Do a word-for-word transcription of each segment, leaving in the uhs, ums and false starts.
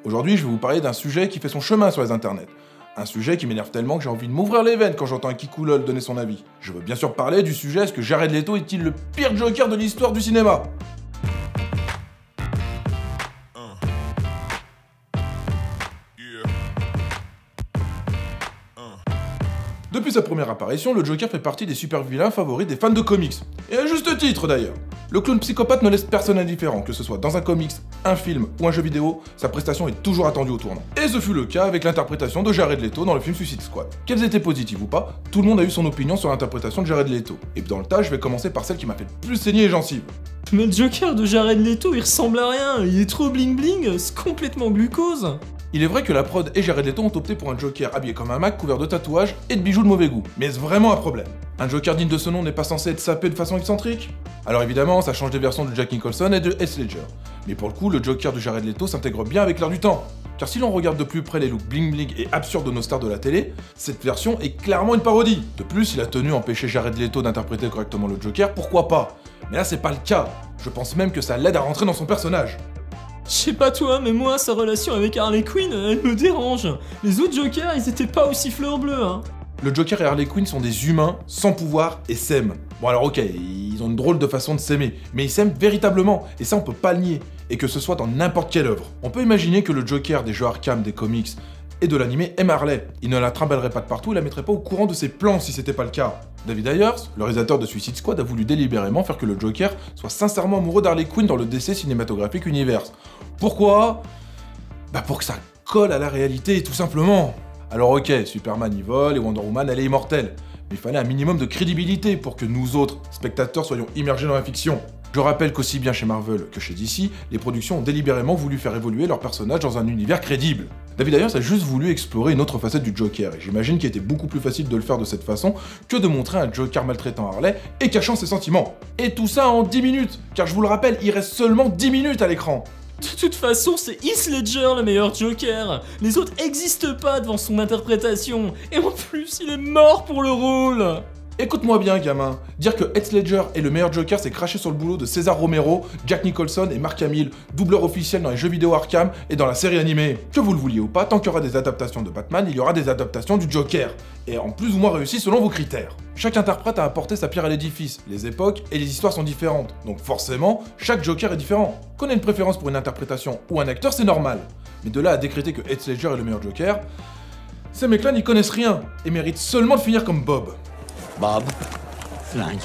Aujourd'hui, je vais vous parler d'un sujet qui fait son chemin sur les internets. Un sujet qui m'énerve tellement que j'ai envie de m'ouvrir les veines quand j'entends un Kikoulol donner son avis. Je veux bien sûr parler du sujet est-ce que Jared Leto est-il le pire Joker de l'histoire du cinéma? Depuis sa première apparition, le Joker fait partie des super vilains favoris des fans de comics. Et à juste titre d'ailleurs. Le clown psychopathe ne laisse personne indifférent, que ce soit dans un comics, un film ou un jeu vidéo, sa prestation est toujours attendue au tournant. Et ce fut le cas avec l'interprétation de Jared Leto dans le film Suicide Squad. Qu'elles étaient positives ou pas, tout le monde a eu son opinion sur l'interprétation de Jared Leto. Et dans le tas, je vais commencer par celle qui m'a fait le plus saigner les gencives. Mais le Joker de Jared Leto, il ressemble à rien, il est trop bling bling, c'est complètement glucose. Il est vrai que la prod et Jared Leto ont opté pour un Joker habillé comme un Mac couvert de tatouages et de bijoux de mauvais goût. Mais est-ce vraiment un problème? Un Joker digne de ce nom n'est pas censé être sapé de façon excentrique? Alors évidemment, ça change des versions de Jack Nicholson et de Heath Ledger. Mais pour le coup, le Joker de Jared Leto s'intègre bien avec l'air du temps. Car si l'on regarde de plus près les looks bling bling et absurdes de nos stars de la télé, cette version est clairement une parodie. De plus, si la tenue empêchait Jared Leto d'interpréter correctement le Joker, pourquoi pas? Mais là c'est pas le cas. Je pense même que ça l'aide à rentrer dans son personnage. Je sais pas toi, mais moi, sa relation avec Harley Quinn, elle me dérange. Les autres Jokers, ils étaient pas aussi fleur bleue, hein. Le Joker et Harley Quinn sont des humains, sans pouvoir, et s'aiment. Bon alors ok, ils ont une drôle de façon de s'aimer, mais ils s'aiment véritablement, et ça on peut pas le nier, et que ce soit dans n'importe quelle œuvre. On peut imaginer que le Joker des jeux Arkham, des comics, et de l'animé aime Harley. Il ne la trimballerait pas de partout et la mettrait pas au courant de ses plans si c'était pas le cas. David Ayers, le réalisateur de Suicide Squad, a voulu délibérément faire que le Joker soit sincèrement amoureux d'Harley Quinn dans le D C Cinematographic Universe. Pourquoi? Bah pour que ça colle à la réalité, tout simplement. Alors ok, Superman y vole et Wonder Woman elle est immortelle, mais il fallait un minimum de crédibilité pour que nous autres, spectateurs, soyons immergés dans la fiction. Je rappelle qu'aussi bien chez Marvel que chez D C, les productions ont délibérément voulu faire évoluer leurs personnages dans un univers crédible. David Ayers a juste voulu explorer une autre facette du Joker, et j'imagine qu'il était beaucoup plus facile de le faire de cette façon que de montrer un Joker maltraitant Harley et cachant ses sentiments. Et tout ça en dix minutes, car je vous le rappelle, il reste seulement dix minutes à l'écran. De toute façon, c'est Heath Ledger le meilleur Joker. Les autres existent pas devant son interprétation. Et en plus, il est mort pour le rôle. Écoute-moi bien, gamin. Dire que Heath Ledger est le meilleur Joker, c'est cracher sur le boulot de César Romero, Jack Nicholson et Mark Hamill, doubleur officiel dans les jeux vidéo Arkham et dans la série animée. Que vous le vouliez ou pas, tant qu'il y aura des adaptations de Batman, il y aura des adaptations du Joker. Et en plus ou moins réussi selon vos critères. Chaque interprète a apporté sa pierre à l'édifice, les époques et les histoires sont différentes. Donc forcément, chaque Joker est différent. Qu'on ait une préférence pour une interprétation ou un acteur, c'est normal. Mais de là à décréter que Heath Ledger est le meilleur Joker, ces mecs-là n'y connaissent rien et méritent seulement de finir comme Bob. Bob, flingue.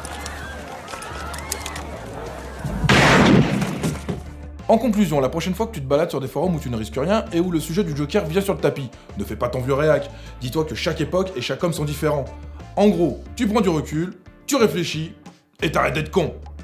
En conclusion, la prochaine fois que tu te balades sur des forums où tu ne risques rien et où le sujet du Joker vient sur le tapis, ne fais pas ton vieux réac. Dis-toi que chaque époque et chaque homme sont différents. En gros, tu prends du recul, tu réfléchis et t'arrêtes d'être con.